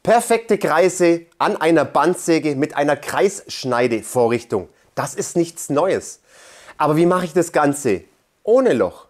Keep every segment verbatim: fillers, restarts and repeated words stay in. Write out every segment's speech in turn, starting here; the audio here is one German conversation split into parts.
Perfekte Kreise an einer Bandsäge mit einer Kreisschneidevorrichtung. Das ist nichts Neues. Aber wie mache ich das Ganze ohne Loch?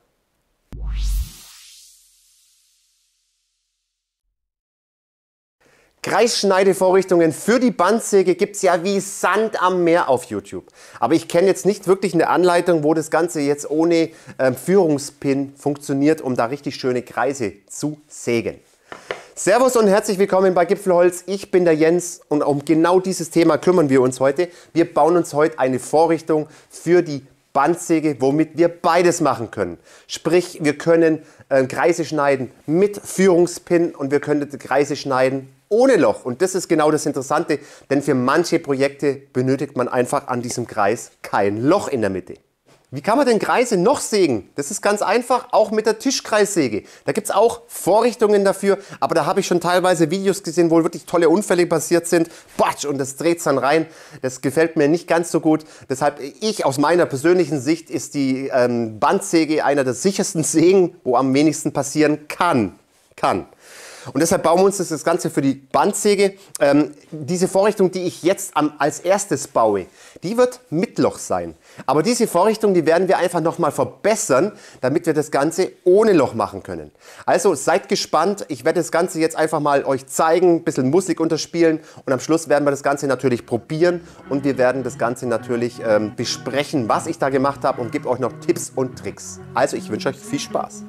Kreisschneidevorrichtungen für die Bandsäge gibt es ja wie Sand am Meer auf YouTube. Aber ich kenne jetzt nicht wirklich eine Anleitung, wo das Ganze jetzt ohne äh, Führungspin funktioniert, um da richtig schöne Kreise zu sägen. Servus und herzlich willkommen bei Gipfelholz. Ich bin der Jens und um genau dieses Thema kümmern wir uns heute. Wir bauen uns heute eine Vorrichtung für die Bandsäge, womit wir beides machen können. Sprich, wir können äh, Kreise schneiden mit Führungspin und wir können Kreise schneiden ohne Loch. Und das ist genau das Interessante, denn für manche Projekte benötigt man einfach an diesem Kreis kein Loch in der Mitte. Wie kann man denn Kreise noch sägen? Das ist ganz einfach, auch mit der Tischkreissäge. Da gibt es auch Vorrichtungen dafür, aber da habe ich schon teilweise Videos gesehen, wo wirklich tolle Unfälle passiert sind. Batsch, und das dreht es dann rein. Das gefällt mir nicht ganz so gut. Deshalb, ich aus meiner persönlichen Sicht, ist die ähm, Bandsäge einer der sichersten Sägen, wo am wenigsten passieren kann. kann. Und deshalb bauen wir uns das Ganze für die Bandsäge. Ähm, diese Vorrichtung, die ich jetzt am, als erstes baue, die wird mit Loch sein. Aber diese Vorrichtung, die werden wir einfach nochmal verbessern, damit wir das Ganze ohne Loch machen können. Also seid gespannt. Ich werde das Ganze jetzt einfach mal euch zeigen, ein bisschen Musik unterspielen und am Schluss werden wir das Ganze natürlich probieren und wir werden das Ganze natürlich ähm, besprechen, was ich da gemacht habe und gebe euch noch Tipps und Tricks. Also ich wünsche euch viel Spaß.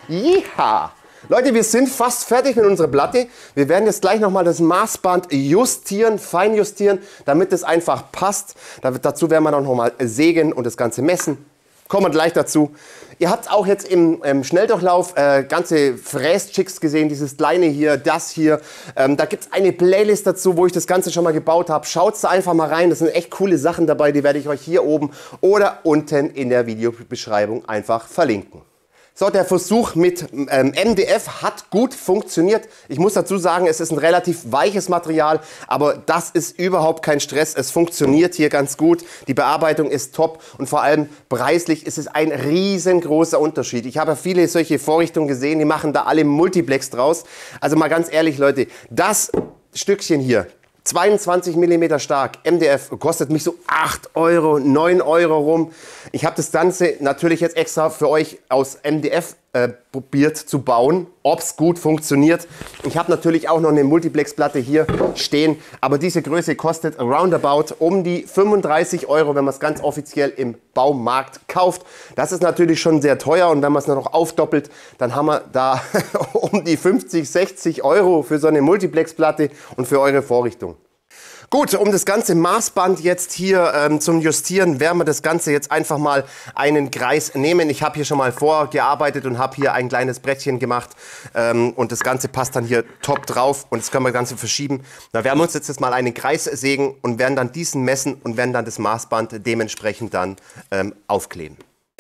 Jiha! Leute, wir sind fast fertig mit unserer Platte. Wir werden jetzt gleich nochmal das Maßband justieren, fein justieren, damit es einfach passt. Dazu werden wir dann nochmal sägen und das Ganze messen. Kommen wir gleich dazu. Ihr habt auch jetzt im, im Schnelldurchlauf äh, ganze Fräschicks gesehen, dieses kleine hier, das hier. Ähm, da gibt es eine Playlist dazu, wo ich das Ganze schon mal gebaut habe. Schaut da einfach mal rein, das sind echt coole Sachen dabei, die werde ich euch hier oben oder unten in der Videobeschreibung einfach verlinken. So, der Versuch mit ähm, M D F hat gut funktioniert. Ich muss dazu sagen, es ist ein relativ weiches Material, aber das ist überhaupt kein Stress. Es funktioniert hier ganz gut. Die Bearbeitung ist top und vor allem preislich ist es ein riesengroßer Unterschied. Ich habe ja viele solche Vorrichtungen gesehen, die machen da alle Multiplex draus. Also mal ganz ehrlich, Leute, das Stückchen hier, zweiundzwanzig Millimeter stark, M D F, kostet mich so acht Euro, neun Euro rum. Ich habe das Ganze natürlich jetzt extra für euch aus M D F äh, probiert zu bauen, ob es gut funktioniert. Ich habe natürlich auch noch eine Multiplex-Platte hier stehen, aber diese Größe kostet roundabout um die fünfunddreißig Euro, wenn man es ganz offiziell im Baumarkt kauft. Das ist natürlich schon sehr teuer und wenn man es noch aufdoppelt, dann haben wir da um die fünfzig, sechzig Euro für so eine Multiplex-Platte und für eure Vorrichtung. Gut, um das ganze Maßband jetzt hier ähm, zum Justieren, werden wir das Ganze jetzt einfach mal einen Kreis nehmen. Ich habe hier schon mal vorgearbeitet und habe hier ein kleines Brettchen gemacht ähm, und das Ganze passt dann hier top drauf und das können wir das Ganze verschieben. Da werden wir uns jetzt mal einen Kreis sägen und werden dann diesen messen und werden dann das Maßband dementsprechend dann ähm, aufkleben.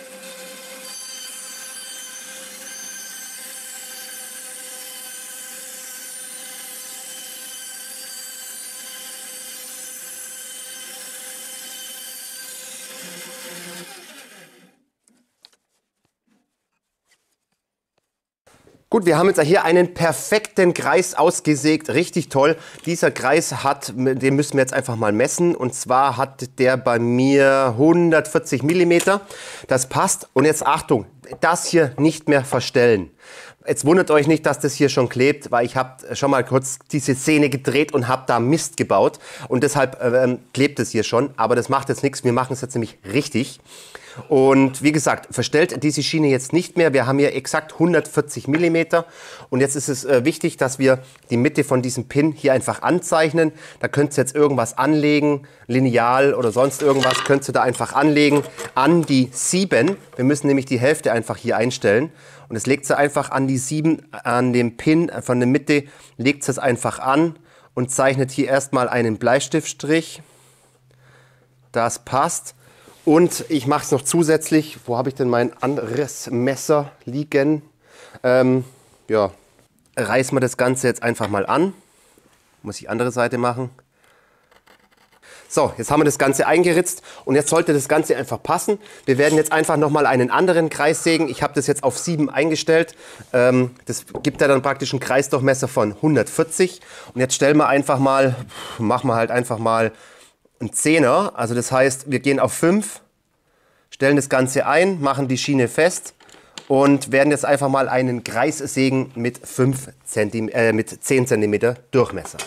Gut, wir haben jetzt hier einen perfekten Kreis ausgesägt, richtig toll. Dieser Kreis hat, den müssen wir jetzt einfach mal messen und zwar hat der bei mir hundertvierzig Millimeter. Das passt und jetzt Achtung, das hier nicht mehr verstellen. Jetzt wundert euch nicht, dass das hier schon klebt, weil ich habe schon mal kurz diese Szene gedreht und habe da Mist gebaut und deshalb ähm, klebt es hier schon, aber das macht jetzt nichts, wir machen es jetzt nämlich richtig. Und wie gesagt, verstellt diese Schiene jetzt nicht mehr. Wir haben hier exakt hundertvierzig Millimeter. Und jetzt ist es äh, wichtig, dass wir die Mitte von diesem Pin hier einfach anzeichnen. Da könnt ihr jetzt irgendwas anlegen, Lineal oder sonst irgendwas, könnt ihr da einfach anlegen an die sieben. Wir müssen nämlich die Hälfte einfach hier einstellen. Und es legt sie einfach an die sieben, an dem Pin von der Mitte, legt es einfach an und zeichnet hier erstmal einen Bleistiftstrich. Das passt. Und ich mache es noch zusätzlich, wo habe ich denn mein anderes Messer liegen? Ähm, ja, reißen wir das Ganze jetzt einfach mal an. Muss ich andere Seite machen. So, jetzt haben wir das Ganze eingeritzt und jetzt sollte das Ganze einfach passen. Wir werden jetzt einfach nochmal einen anderen Kreis sägen. Ich habe das jetzt auf sieben eingestellt. Ähm, das gibt ja dann praktisch einen Kreisdurchmesser von hundertvierzig. Und jetzt stellen wir einfach mal, machen wir halt einfach mal ein Zehner, also das heißt, wir gehen auf fünf, stellen das Ganze ein, machen die Schiene fest und werden jetzt einfach mal einen Kreis sägen mit, fünf Zentimeter, äh, mit zehn Zentimeter Durchmesser.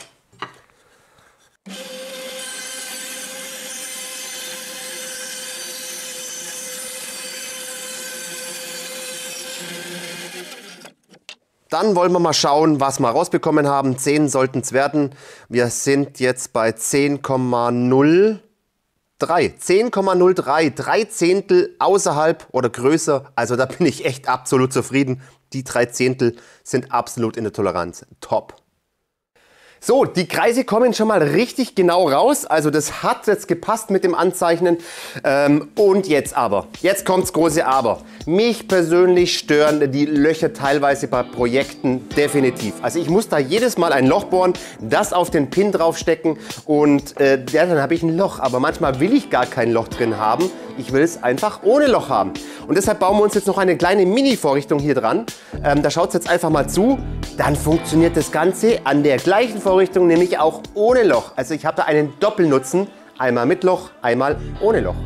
Dann wollen wir mal schauen, was wir rausbekommen haben. zehn sollten es werden. Wir sind jetzt bei zehn Komma null drei. zehn Komma null drei, drei Zehntel außerhalb oder größer. Also da bin ich echt absolut zufrieden. Die drei Zehntel sind absolut in der Toleranz. Top. So, die Kreise kommen schon mal richtig genau raus. Also das hat jetzt gepasst mit dem Anzeichnen. Ähm, und jetzt aber, jetzt kommt's große Aber. Mich persönlich stören die Löcher teilweise bei Projekten definitiv. Also ich muss da jedes Mal ein Loch bohren, das auf den Pin draufstecken und äh, ja, dann habe ich ein Loch. Aber manchmal will ich gar kein Loch drin haben. Ich will es einfach ohne Loch haben. Und deshalb bauen wir uns jetzt noch eine kleine Mini-Vorrichtung hier dran. Ähm, da schaut es jetzt einfach mal zu. Dann funktioniert das Ganze an der gleichen Vorrichtung, nämlich auch ohne Loch. Also ich habe da einen Doppelnutzen. Einmal mit Loch, einmal ohne Loch.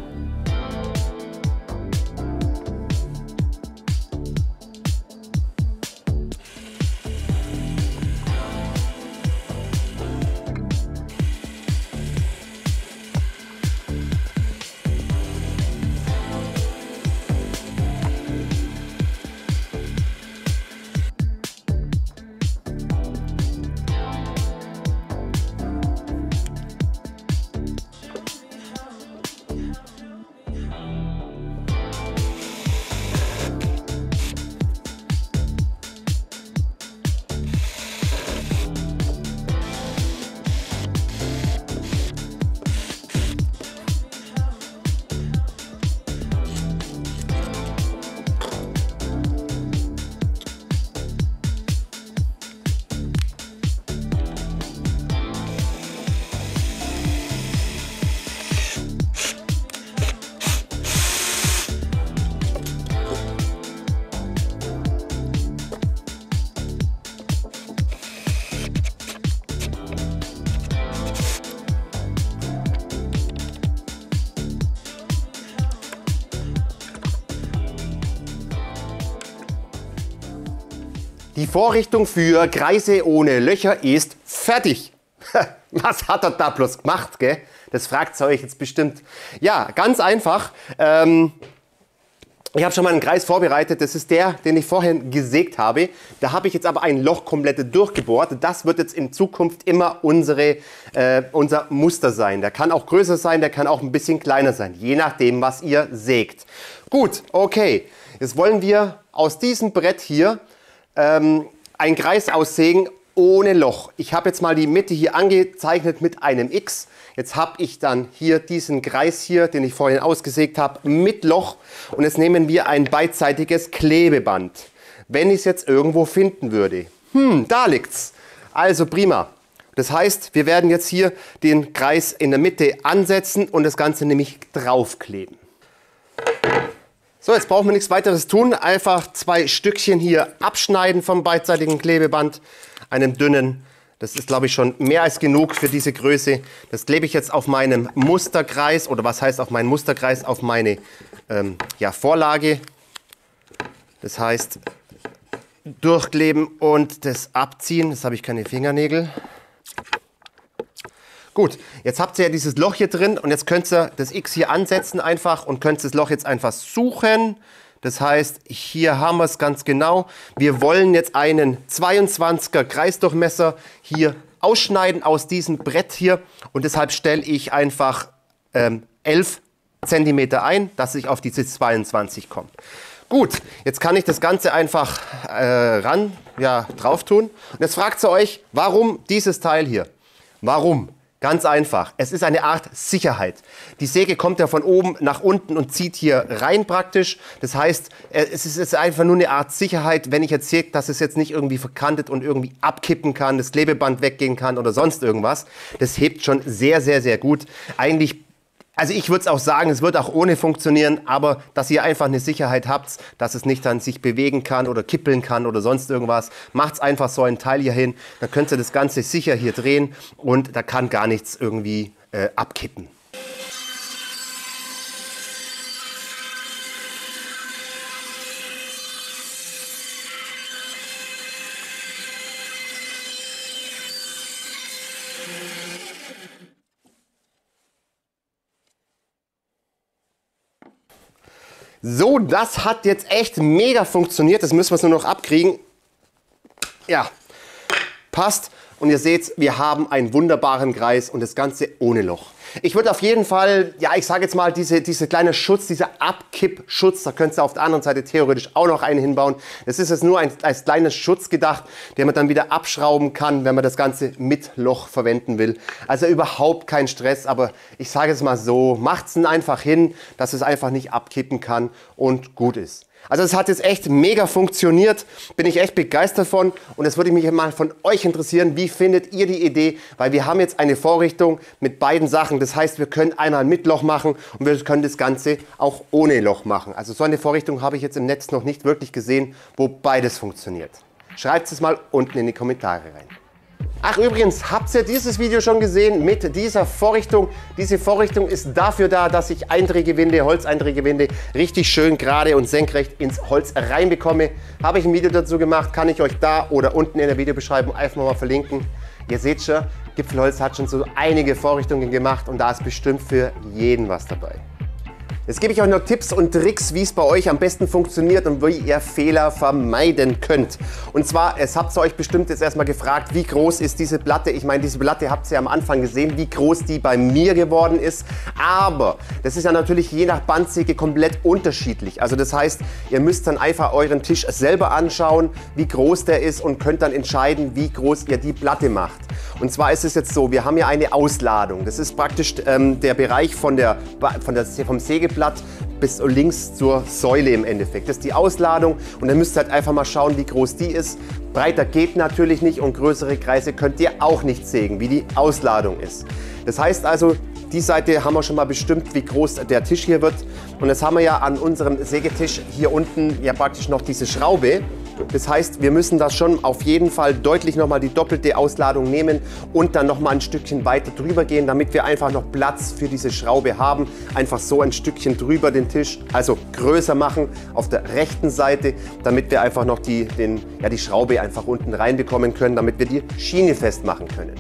Die Vorrichtung für Kreise ohne Löcher ist fertig. Was hat er da bloß gemacht, gell? Das fragt ihr euch jetzt bestimmt. Ja, ganz einfach. Ähm, ich habe schon mal einen Kreis vorbereitet. Das ist der, den ich vorhin gesägt habe. Da habe ich jetzt aber ein Loch komplett durchgebohrt. Das wird jetzt in Zukunft immer unsere, äh, unser Muster sein. Der kann auch größer sein, der kann auch ein bisschen kleiner sein. Je nachdem, was ihr sägt. Gut, okay. Jetzt wollen wir aus diesem Brett hier ähm, einen Kreis aussägen ohne Loch. Ich habe jetzt mal die Mitte hier angezeichnet mit einem X. Jetzt habe ich dann hier diesen Kreis hier, den ich vorhin ausgesägt habe, mit Loch. Und jetzt nehmen wir ein beidseitiges Klebeband. Wenn ich es jetzt irgendwo finden würde. Hm, da liegt's. Also prima. Das heißt, wir werden jetzt hier den Kreis in der Mitte ansetzen und das Ganze nämlich draufkleben. So, jetzt brauchen wir nichts weiteres tun. Einfach zwei Stückchen hier abschneiden vom beidseitigen Klebeband. Einen dünnen. Das ist, glaube ich, schon mehr als genug für diese Größe. Das klebe ich jetzt auf meinem Musterkreis, oder was heißt auf meinen Musterkreis, auf meine ähm, ja, Vorlage. Das heißt, durchkleben und das abziehen. Jetzt habe ich keine Fingernägel. Gut, jetzt habt ihr ja dieses Loch hier drin und jetzt könnt ihr das X hier ansetzen einfach und könnt das Loch jetzt einfach suchen. Das heißt, hier haben wir es ganz genau. Wir wollen jetzt einen zweiundzwanziger Kreisdurchmesser hier ausschneiden aus diesem Brett hier. Und deshalb stelle ich einfach ähm, elf Zentimeter ein, dass ich auf diese zweiundzwanzig komme. Gut, jetzt kann ich das Ganze einfach äh, ran, ja, drauf tun. Und jetzt fragt ihr euch, warum dieses Teil hier? Warum? Ganz einfach. Es ist eine Art Sicherheit. Die Säge kommt ja von oben nach unten und zieht hier rein praktisch. Das heißt, es ist jetzt einfach nur eine Art Sicherheit, wenn ich jetzt säge, dass es jetzt nicht irgendwie verkantet und irgendwie abkippen kann, das Klebeband weggehen kann oder sonst irgendwas. Das hebt schon sehr, sehr, sehr gut. Eigentlich, also ich würde es auch sagen, es wird auch ohne funktionieren, aber dass ihr einfach eine Sicherheit habt, dass es nicht dann sich bewegen kann oder kippeln kann oder sonst irgendwas, macht einfach so ein Teil hier hin, dann könnt ihr das Ganze sicher hier drehen und da kann gar nichts irgendwie äh, abkippen. So, das hat jetzt echt mega funktioniert. Das müssen wir nur noch abkriegen. Ja, passt. Und ihr seht, wir haben einen wunderbaren Kreis und das Ganze ohne Loch. Ich würde auf jeden Fall, ja, ich sage jetzt mal, diese, diese kleine Schutz, dieser Abkippschutz, da könnt ihr auf der anderen Seite theoretisch auch noch einen hinbauen. Das ist jetzt nur ein, als kleines Schutz gedacht, den man dann wieder abschrauben kann, wenn man das Ganze mit Loch verwenden will. Also überhaupt kein Stress, aber ich sage es mal so, macht es einfach hin, dass es einfach nicht abkippen kann und gut ist. Also es hat jetzt echt mega funktioniert, bin ich echt begeistert von und es würde mich mal von euch interessieren, wie findet ihr die Idee, weil wir haben jetzt eine Vorrichtung mit beiden Sachen, das heißt wir können einmal mit Loch machen und wir können das Ganze auch ohne Loch machen. Also so eine Vorrichtung habe ich jetzt im Netz noch nicht wirklich gesehen, wo beides funktioniert. Schreibt es mal unten in die Kommentare rein. Ach übrigens, habt ihr dieses Video schon gesehen mit dieser Vorrichtung? Diese Vorrichtung ist dafür da, dass ich Eindrehgewinde, Holzeindrehgewinde richtig schön gerade und senkrecht ins Holz reinbekomme. Habe ich ein Video dazu gemacht, kann ich euch da oder unten in der Videobeschreibung einfach mal verlinken. Ihr seht schon, Gipfelholz hat schon so einige Vorrichtungen gemacht und da ist bestimmt für jeden was dabei. Jetzt gebe ich euch noch Tipps und Tricks, wie es bei euch am besten funktioniert und wie ihr Fehler vermeiden könnt. Und zwar, es habt ihr euch bestimmt jetzt erstmal gefragt, wie groß ist diese Platte? Ich meine, diese Platte habt ihr ja am Anfang gesehen, wie groß die bei mir geworden ist. Aber das ist ja natürlich je nach Bandsäge komplett unterschiedlich. Also das heißt, ihr müsst dann einfach euren Tisch selber anschauen, wie groß der ist und könnt dann entscheiden, wie groß ihr die Platte macht. Und zwar ist es jetzt so, wir haben ja eine Ausladung. Das ist praktisch ähm, der Bereich von der, von der, vom Sägeblatt bis links zur Säule im Endeffekt. Das ist die Ausladung und dann müsst ihr halt einfach mal schauen, wie groß die ist. Breiter geht natürlich nicht und größere Kreise könnt ihr auch nicht sägen, wie die Ausladung ist. Das heißt also, die Seite haben wir schon mal bestimmt, wie groß der Tisch hier wird. Und jetzt haben wir ja an unserem Sägetisch hier unten ja praktisch noch diese Schraube. Das heißt, wir müssen das schon auf jeden Fall deutlich nochmal die doppelte Ausladung nehmen und dann nochmal ein Stückchen weiter drüber gehen, damit wir einfach noch Platz für diese Schraube haben. Einfach so ein Stückchen drüber den Tisch, also größer machen auf der rechten Seite, damit wir einfach noch die, den, ja, die Schraube einfach unten reinbekommen können, damit wir die Schiene festmachen können.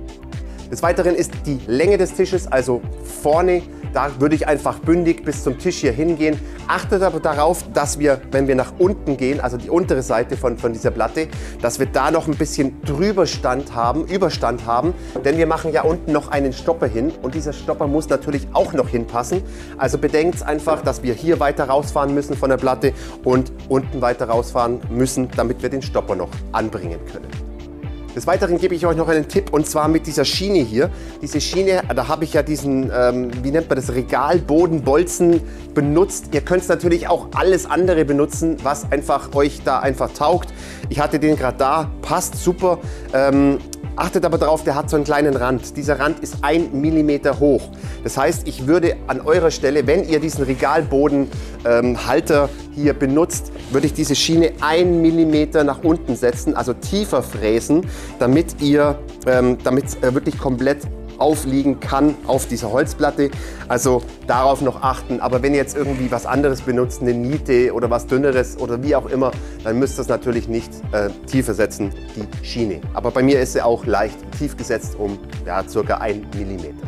Des Weiteren ist die Länge des Tisches, also vorne, da würde ich einfach bündig bis zum Tisch hier hingehen. Achtet aber darauf, dass wir, wenn wir nach unten gehen, also die untere Seite von, von dieser Platte, dass wir da noch ein bisschen Drüberstand haben, Überstand haben. Denn wir machen ja unten noch einen Stopper hin und dieser Stopper muss natürlich auch noch hinpassen. Also bedenkt einfach, dass wir hier weiter rausfahren müssen von der Platte und unten weiter rausfahren müssen, damit wir den Stopper noch anbringen können. Des Weiteren gebe ich euch noch einen Tipp und zwar mit dieser Schiene hier. Diese Schiene, da habe ich ja diesen, ähm, wie nennt man das, Regalbodenbolzen benutzt. Ihr könnt natürlich auch alles andere benutzen, was einfach euch da einfach taugt. Ich hatte den gerade da, passt super. Ähm, Achtet aber darauf, der hat so einen kleinen Rand. Dieser Rand ist ein Millimeter hoch. Das heißt, ich würde an eurer Stelle, wenn ihr diesen Regalbodenhalter ähm, hier benutzt, würde ich diese Schiene ein Millimeter nach unten setzen, also tiefer fräsen, damit ihr, ähm, damit es äh, wirklich komplett aufliegen kann auf dieser Holzplatte. Also darauf noch achten. Aber wenn ihr jetzt irgendwie was anderes benutzt, eine Niete oder was Dünneres oder wie auch immer, dann müsst ihr es natürlich nicht äh, tiefer setzen, die Schiene. Aber bei mir ist sie auch leicht tief gesetzt, um ja, circa ein Millimeter.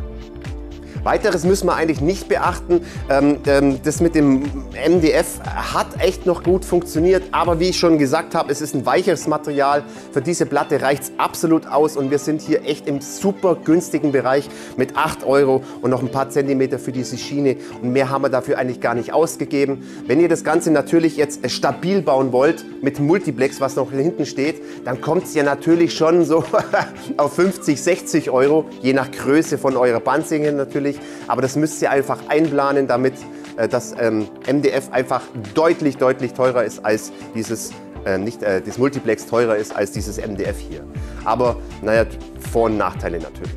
Weiteres müssen wir eigentlich nicht beachten. Ähm, ähm, das mit dem M D F hat echt noch gut funktioniert, aber wie ich schon gesagt habe, es ist ein weicheres Material. Für diese Platte reicht es absolut aus und wir sind hier echt im super günstigen Bereich mit acht Euro und noch ein paar Zentimeter für diese Schiene und mehr haben wir dafür eigentlich gar nicht ausgegeben. Wenn ihr das Ganze natürlich jetzt stabil bauen wollt mit Multiplex, was noch hinten steht, dann kommt es ja natürlich schon so auf fünfzig, sechzig Euro, je nach Größe von eurer Bandsäge natürlich. Aber das müsst ihr einfach einplanen, damit äh, das ähm, M D F einfach deutlich, deutlich teurer ist als dieses, äh, nicht, äh, das Multiplex teurer ist als dieses M D F hier. Aber naja, Vor- und Nachteile natürlich.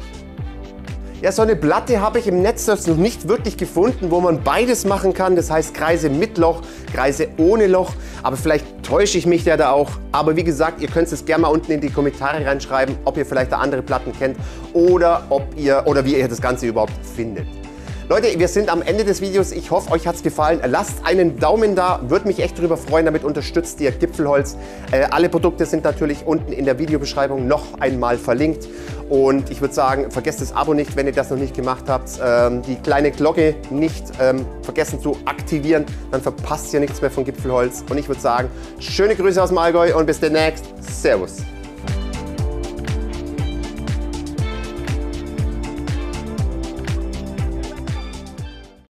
Ja, so eine Platte habe ich im Netz noch nicht wirklich gefunden, wo man beides machen kann. Das heißt Kreise mit Loch, Kreise ohne Loch. Aber vielleicht täusche ich mich ja da auch. Aber wie gesagt, ihr könnt es gerne mal unten in die Kommentare reinschreiben, ob ihr vielleicht da andere Platten kennt oder, ob ihr, oder wie ihr das Ganze überhaupt findet. Leute, wir sind am Ende des Videos. Ich hoffe, euch hat es gefallen. Lasst einen Daumen da, würde mich echt darüber freuen. Damit unterstützt ihr Gipfelholz. Äh, alle Produkte sind natürlich unten in der Videobeschreibung noch einmal verlinkt. Und ich würde sagen, vergesst das Abo nicht, wenn ihr das noch nicht gemacht habt. Ähm, die kleine Glocke nicht ähm, vergessen zu aktivieren, dann verpasst ihr nichts mehr von Gipfelholz. Und ich würde sagen, schöne Grüße aus dem Allgäu und bis demnächst. Servus.